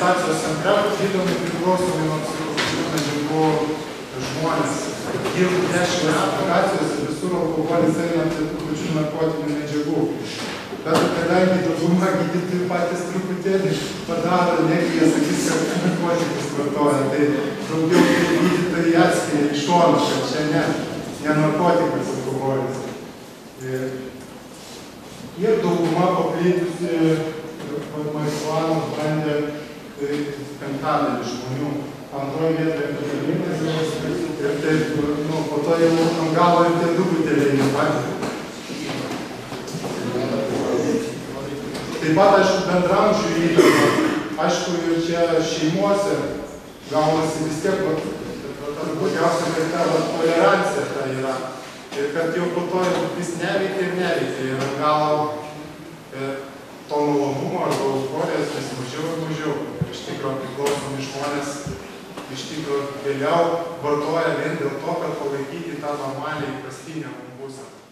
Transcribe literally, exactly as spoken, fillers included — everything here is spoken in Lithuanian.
reabilitacijos centre gydomi priklausomai nuo psichoaktyvių medžiagų žmonės. Dirbu dešimt metų gatvėse, visur alkoholis eina prie tų pačių narkotinių medžiagų. Bet kadangi dauguma gydytojų patys truputėlį padaro, negi jie sakys, kad narkotikus vartoja, tai daugiau gydytojai atskiria iš šono, kad čia ne, ne narkotikas alkoholis. Ir dauguma paplitusi marihuanos bandė penktadalį žmonių. Antroje vietoje amfetaminas ir taip, nu, po to jau ant galo ir tie du buteliai nepatyrė. Taip pat, aišku, bendramžių įtaka, aišku, ir čia šeimuose gaunasi vis tiek, turbūt, kad ta tolerancija ta yra. Ir kad jau po to vis neveikia ir neveikia. Ir gal to malonumo arba euforijos vis mažiau ir mažiau. Iš tikro priklausomi žmonės iš tikro vėliau vartoja vien dėl to, kad palaikyti tą normalią įprastinę būseną.